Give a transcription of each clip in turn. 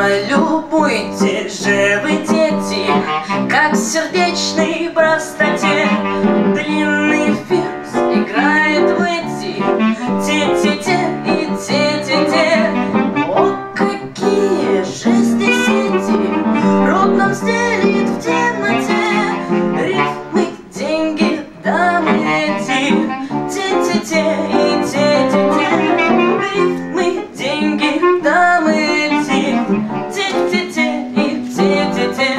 Полюбуйте же вы, дети, как в сердечной простоте длинный ферзь играет в эти те-те-те и те-те-те. О, какие жести сети рот нам стелит в темноте, рифмы, деньги, дамы эти те-те-те и те-те-те. Рифмы, деньги, дамы эти те-те-те и те-те-те.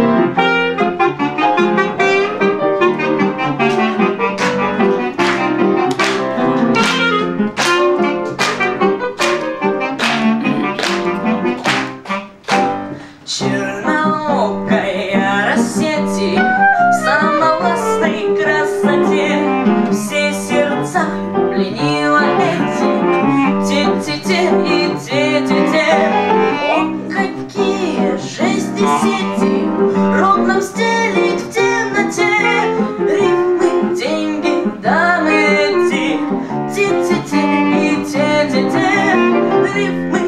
Черноокая рассети в самовластной красоте все сердца пленила эти те-те-те и те-те-те. О, какие жести сети рот нам стелит в темноте, рифмы, деньги, дамы эти те-те-те и те-те-те. Рифмы,